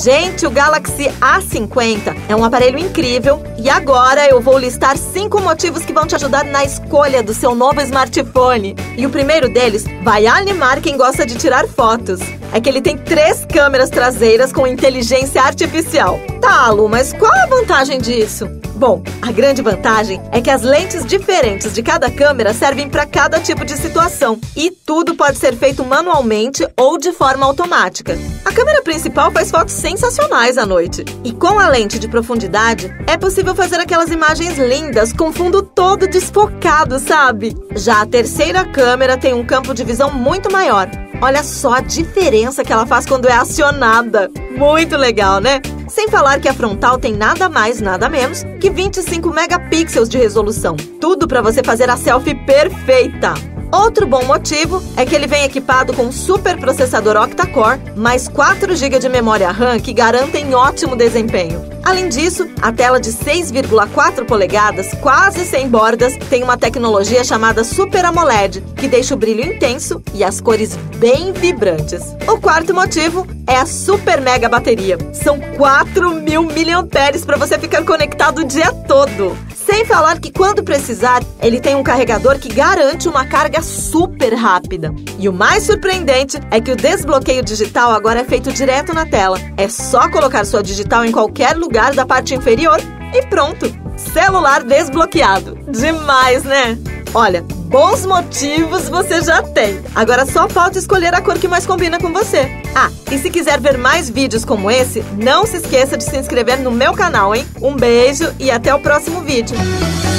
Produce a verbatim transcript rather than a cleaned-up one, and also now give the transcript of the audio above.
Gente, o Galaxy A cinquenta é um aparelho incrível e agora eu vou listar cinco motivos que vão te ajudar na escolha do seu novo smartphone. E o primeiro deles vai animar quem gosta de tirar fotos. É que ele tem três câmeras traseiras com inteligência artificial. Tá, Lu, mas qual a vantagem disso? Bom, a grande vantagem é que as lentes diferentes de cada câmera servem para cada tipo de situação e tudo pode ser feito manualmente ou de forma automática. A câmera principal faz fotos sensacionais à noite e com a lente de profundidade é possível fazer aquelas imagens lindas com fundo todo desfocado, sabe? Já a terceira câmera tem um campo de visão muito maior. Olha só a diferença que ela faz quando é acionada. Muito legal, né? Sem falar que a frontal tem nada mais, nada menos que vinte e cinco megapixels de resolução. Tudo para você fazer a selfie perfeita. Outro bom motivo é que ele vem equipado com um super processador octa-core, mais quatro gigas de memória RAM que garantem ótimo desempenho. Além disso, a tela de seis vírgula quatro polegadas, quase sem bordas, tem uma tecnologia chamada Super AMOLED, que deixa o brilho intenso e as cores bem vibrantes. O quarto motivo é a super mega bateria. São quatro mil miliamperes para você ficar conectado o dia todo. Sem falar que quando precisar, ele tem um carregador que garante uma carga super rápida. E o mais surpreendente é que o desbloqueio digital agora é feito direto na tela. É só colocar sua digital em qualquer lugar da parte inferior e pronto! Celular desbloqueado. Demais, né? Olha, bons motivos você já tem. Agora só falta escolher a cor que mais combina com você. Ah, e se quiser ver mais vídeos como esse, não se esqueça de se inscrever no meu canal, hein? Um beijo e até o próximo vídeo.